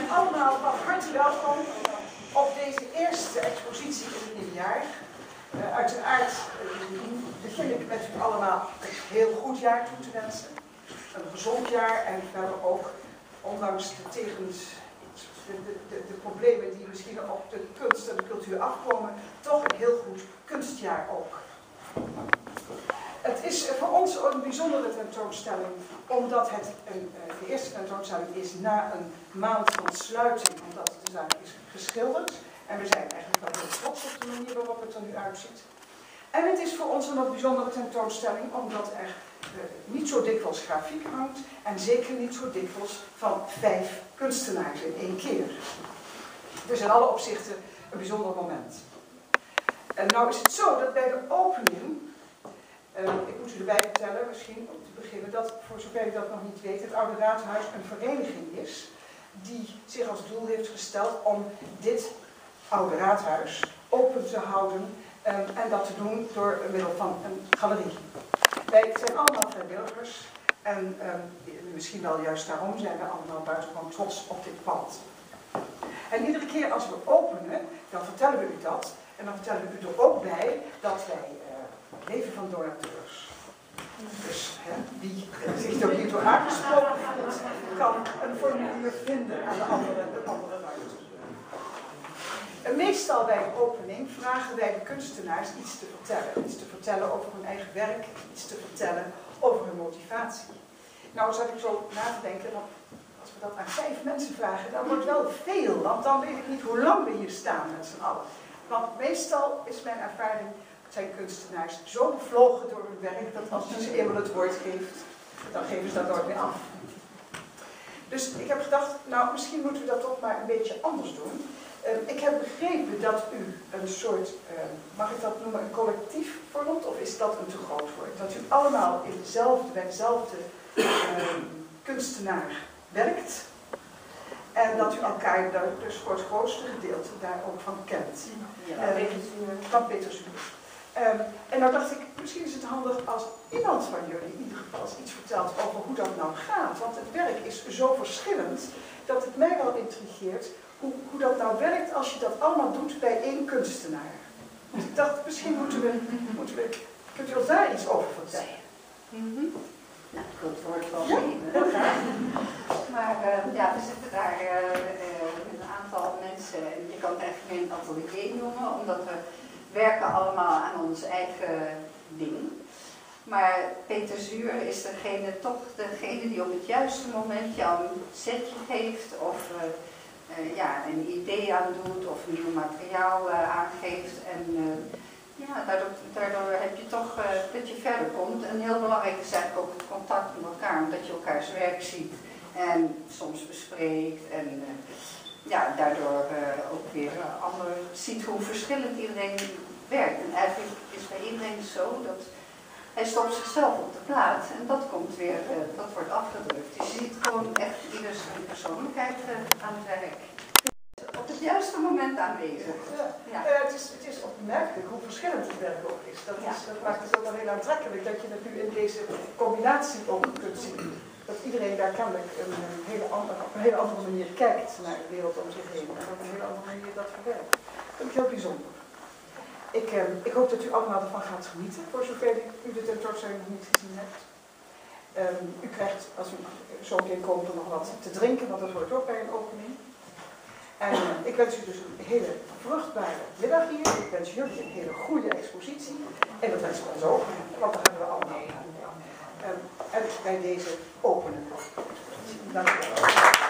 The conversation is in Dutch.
allemaal van harte welkom op deze eerste expositie in het nieuwe jaar. Uiteraard begin ik met u allemaal een heel goed jaar toe te wensen. Een gezond jaar en verder ook, ondanks de problemen die misschien op de kunst en de cultuur afkomen, toch een heel goed kunstjaar ook. Het is voor ons ook een bijzondere tentoonstelling, omdat het de eerste tentoonstelling is na een maand van sluiting, omdat de zaak is geschilderd. En we zijn eigenlijk wel heel trots op de manier waarop het er nu uitziet. En het is voor ons een wat bijzondere tentoonstelling, omdat er niet zo dikwijls grafiek hangt en zeker niet zo dikwijls van 5 kunstenaars in één keer. Dus in alle opzichten een bijzonder moment. En nou is het zo dat bij de opening, ik moet u erbij vertellen, misschien om te beginnen, dat voor zover ik dat nog niet weet, het Oude Raadhuis een vereniging is die zich als doel heeft gesteld om dit Oude Raadhuis open te houden en dat te doen door middel van een galerie. Wij zijn allemaal vrijwilligers en misschien wel juist daarom zijn we allemaal buitengewoon trots op dit pand. En iedere keer als we openen, dan vertellen we u dat. En dan vertellen we u er ook bij dat wij leven van donateurs. Dus wie zich er niet door aangesproken voelt, kan een formulier vinden aan de andere ruimte. Meestal bij een opening vragen wij de kunstenaars iets te vertellen. Iets te vertellen over hun eigen werk, iets te vertellen over hun motivatie. Nou zat ik zo na te denken, want als we dat aan 5 mensen vragen, dan wordt wel veel, want dan weet ik niet hoe lang we hier staan met z'n allen. Want meestal is mijn ervaring, zijn kunstenaars zo bevlogen door hun werk, dat als je ze eenmaal het woord geeft, dan geven ze dat nooit meer af. Dus ik heb gedacht, nou misschien moeten we dat toch maar een beetje anders doen. Ik heb begrepen dat u een soort, mag ik dat noemen, een collectief vormt, of is dat een te groot woord? Dat u allemaal bij dezelfde kunstenaar werkt en dat u elkaar dus voor het grootste gedeelte daar ook van kent. Van Peter Zuur. En nou dacht ik, misschien is het handig als iemand van jullie in ieder geval iets vertelt over hoe dat nou gaat. Want het werk is zo verschillend dat het mij wel intrigeert hoe dat nou werkt als je dat allemaal doet bij één kunstenaar. Dus ik dacht, misschien kunt u ons daar iets over vertellen? Nou, ik wil het woord wel geven. Heel graag. Maar we zitten daar met een aantal mensen en je kan het eigenlijk geen atelier noemen, omdat we werken allemaal aan ons eigen ding. Maar Peter Zuur is toch degene die op het juiste moment jou een setje geeft of een idee aan doet of nieuw materiaal aangeeft. En daardoor heb je toch dat je verder komt. En heel belangrijk is eigenlijk ook het contact met elkaar, omdat je elkaars werk ziet en soms bespreekt. En daardoor ook weer ziet hoe verschillend iedereen werkt. En eigenlijk is bij iedereen zo dat hij stopt zichzelf op de plaat en dat komt weer, dat wordt afgedrukt. Dus je ziet gewoon echt ieder zijn persoonlijkheid aan het werk. Op het juiste moment aanwezig. Ja. Het is opmerkelijk hoe verschillend het werk ook is. Dat maakt het ook wel heel aantrekkelijk dat je dat nu in deze combinatie ook kunt zien. Dat iedereen daar kennelijk op een hele andere manier kijkt naar de wereld om zich heen. En op een hele andere manier dat verwerkt. Dat vind ik heel bijzonder. Ik hoop dat u allemaal ervan gaat genieten, voor zover u de tentoonstelling nog niet gezien hebt. U krijgt, als u zo meteen komt, er nog wat te drinken, want dat hoort ook bij een opening. En ik wens u dus een hele vruchtbare middag hier. Ik wens jullie een hele goede expositie. En dat wensen we ons ook, want dat hebben we allemaal. En bij deze openen. Dank u wel.